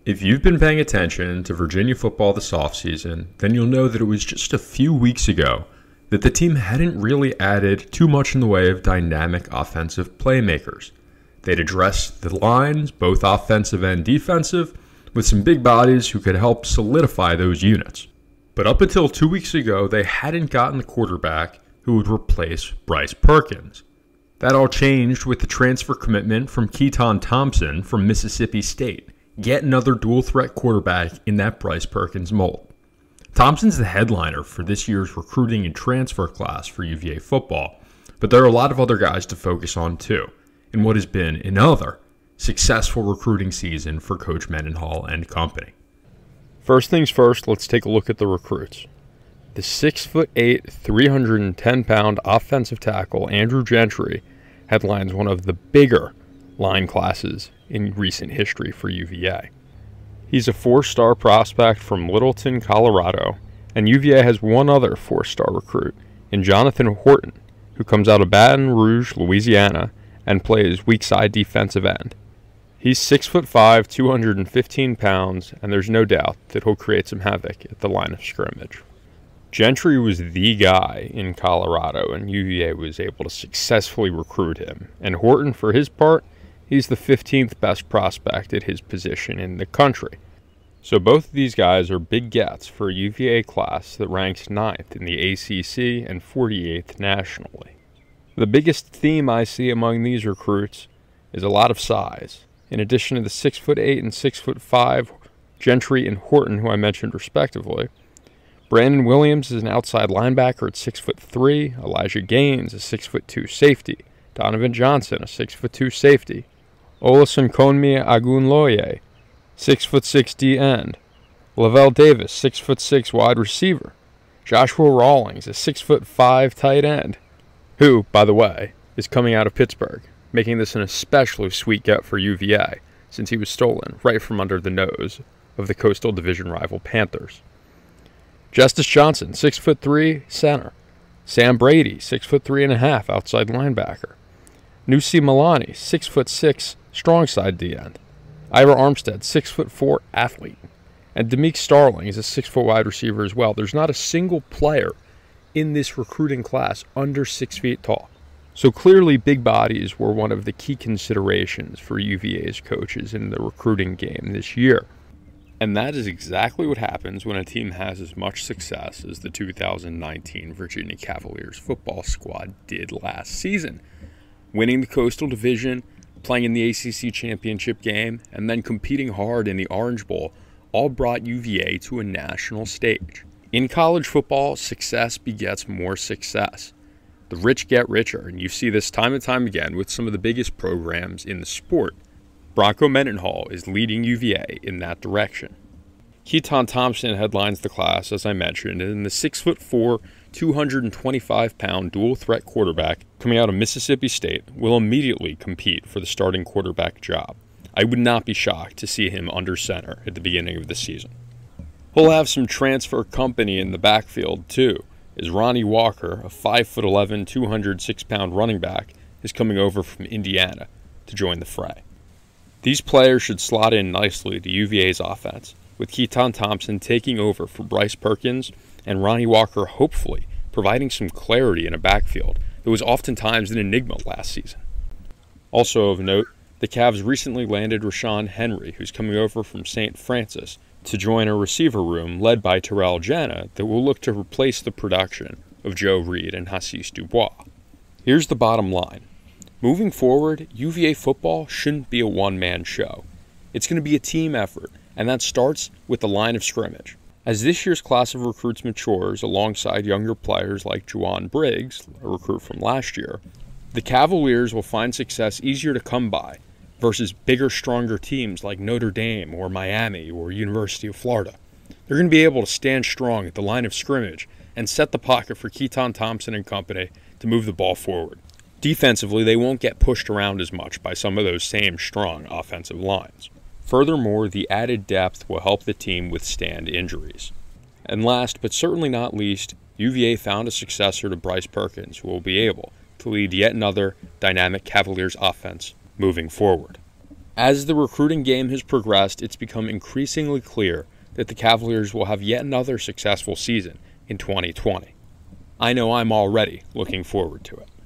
If you've been paying attention to Virginia football this offseason, then you'll know that it was just a few weeks ago that the team hadn't really added too much in the way of dynamic offensive playmakers. They'd addressed the lines, both offensive and defensive, with some big bodies who could help solidify those units. But up until 2 weeks ago, they hadn't gotten the quarterback who would replace Bryce Perkins. That all changed with the transfer commitment from Keaton Thompson from Mississippi State. Yet another dual-threat quarterback in that Bryce Perkins mold. Thompson's the headliner for this year's recruiting and transfer class for UVA football, but there are a lot of other guys to focus on too, in what has been another successful recruiting season for Coach Mendenhall and company. First things first, let's take a look at the recruits. The 6'8", 310-pound offensive tackle Andrew Gentry headlines one of the bigger line classes in recent history for UVA. He's a 4-star prospect from Littleton, Colorado, and UVA has one other 4-star recruit in Jonathan Horton, who comes out of Baton Rouge, Louisiana, and plays weak side defensive end. He's 6'5", 215 pounds, and there's no doubt that he'll create some havoc at the line of scrimmage. Gentry was the guy in Colorado, and UVA was able to successfully recruit him. And Horton, for his part, he's the 15th best prospect at his position in the country. So both of these guys are big gets for a UVA class that ranks 9th in the ACC and 48th nationally. The biggest theme I see among these recruits is a lot of size. In addition to the 6'8" and 6'5", Gentry and Horton, who I mentioned respectively, Brandon Williams is an outside linebacker at 6'3", Elijah Gaines, a 6'2" safety, Donovan Johnson, a 6'2" safety, Olasunkanmi Agunloye, 6'6" D end, Lavelle Davis, 6'6" wide receiver, Joshua Rawlings, a 6'5" tight end, who, by the way, is coming out of Pittsburgh, making this an especially sweet get for UVA, since he was stolen right from under the nose of the Coastal Division rival Panthers. Justice Johnson, 6'3", center. Sam Brady, 6'3.5", outside linebacker. Nusi Milani, 6'6", strong side D end. Ira Armstead, 6'4", athlete. And Demeek Starling is a 6-foot wide receiver as well. There's not a single player in this recruiting class under 6 feet tall. So clearly big bodies were one of the key considerations for UVA's coaches in the recruiting game this year. And that is exactly what happens when a team has as much success as the 2019 Virginia Cavaliers football squad did last season. Winning the Coastal Division, playing in the ACC championship game, and then competing hard in the Orange Bowl all brought UVA to a national stage. In college football, success begets more success. The rich get richer, and you see this time and time again with some of the biggest programs in the sport. Bronco Mendenhall is leading UVA in that direction. Keaton Thompson headlines the class, as I mentioned, and the 6'4", 225-pound dual-threat quarterback coming out of Mississippi State will immediately compete for the starting quarterback job. I would not be shocked to see him under center at the beginning of the season. He'll have some transfer company in the backfield, too, as Ronnie Walker, a 5'11", 206-pound running back, is coming over from Indiana to join the fray. These players should slot in nicely to UVA's offense, with Keaton Thompson taking over for Bryce Perkins and Ronnie Walker hopefully providing some clarity in a backfield that was oftentimes an enigma last season. Also of note, the Cavs recently landed Rashawn Henry, who's coming over from St. Francis, to join a receiver room led by Terrell Janna that will look to replace the production of Joe Reed and Hassis Dubois. Here's the bottom line. Moving forward, UVA football shouldn't be a one-man show. It's going to be a team effort, and that starts with the line of scrimmage. As this year's class of recruits matures alongside younger players like Juwan Briggs, a recruit from last year, the Cavaliers will find success easier to come by versus bigger, stronger teams like Notre Dame or Miami or University of Florida. They're going to be able to stand strong at the line of scrimmage and set the pocket for Keaton Thompson and company to move the ball forward. Defensively, they won't get pushed around as much by some of those same strong offensive lines. Furthermore, the added depth will help the team withstand injuries. And last, but certainly not least, UVA found a successor to Bryce Perkins who will be able to lead yet another dynamic Cavaliers offense moving forward. As the recruiting game has progressed, it's become increasingly clear that the Cavaliers will have yet another successful season in 2020. I know I'm already looking forward to it.